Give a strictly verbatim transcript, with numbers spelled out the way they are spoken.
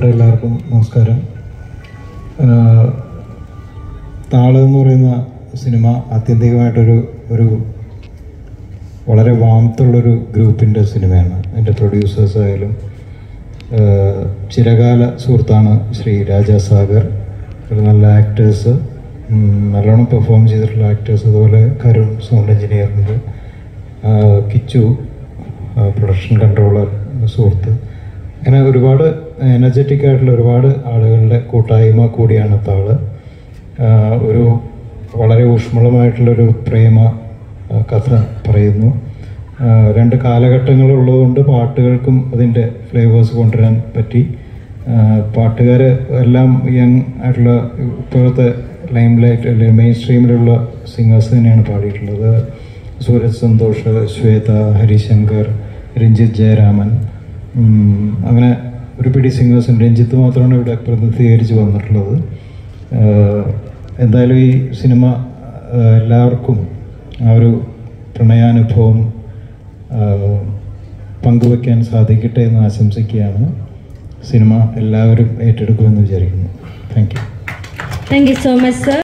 എല്ലാവർക്കും നമസ്കാരം. താള് എന്ന് പറയുന്ന സിനിമ ആത്യന്തികമായിട്ടൊരു ഒരു വളരെ വാമത്തുള്ളൊരു ഗ്രൂപ്പിൻ്റെ സിനിമയാണ്. എൻ്റെ പ്രൊഡ്യൂസേഴ്സ് ആയാലും ചിരകാല സുഹൃത്താണ് ശ്രീ രാജാ സാഗർ, ഒരു നല്ല ആക്ടേഴ്സ്, നല്ലോണം പെർഫോം ചെയ്തിട്ടുള്ള ആക്ടേഴ്സ്, അതുപോലെ കരുൺ സൗണ്ട് എഞ്ചിനീയറുണ്ട്, കിച്ചു പ്രൊഡക്ഷൻ കൺട്രോളർ സുഹൃത്ത്, അങ്ങനെ ഒരുപാട് എനർജറ്റിക് ആയിട്ടുള്ള ഒരുപാട് ആളുകളുടെ കൂട്ടായ്മ കൂടിയാണ് താള്. ഒരു വളരെ ഊഷ്മളമായിട്ടുള്ളൊരു പ്രേമ കഥ പറയുന്നു. രണ്ട് കാലഘട്ടങ്ങളുള്ളതുകൊണ്ട് പാട്ടുകൾക്കും അതിൻ്റെ ഫ്ലേവേഴ്സ് കൊണ്ടുവരാൻ പറ്റി. പാട്ടുകാർ എല്ലാം യങ് ആയിട്ടുള്ള ഇപ്പോഴത്തെ ലൈം ലൈറ്റ് അല്ലെങ്കിൽ മെയിൻ സ്ട്രീമിലുള്ള സിംഗേഴ്സ് തന്നെയാണ് പാടിയിട്ടുള്ളത്. സൂരജ് സന്തോഷ്, ശ്വേത, ഹരിശങ്കർ, രഞ്ജിത്ത് ജയരാമൻ, അങ്ങനെ ഒരു പിടി സിംഗേഴ്സും. രഞ്ജിത്ത് മാത്രമാണ് ഇവിടെ പ്രതിനിധീകരിച്ച് വന്നിട്ടുള്ളത്. എന്തായാലും ഈ സിനിമ എല്ലാവർക്കും ആ ഒരു പ്രണയാനുഭവം പങ്കുവയ്ക്കാൻ സാധിക്കട്ടെ എന്ന് ആശംസിക്കുകയാണ്. സിനിമ എല്ലാവരും ഏറ്റെടുക്കുമെന്ന് വിചാരിക്കുന്നു. Thank you. Thank you so much sir.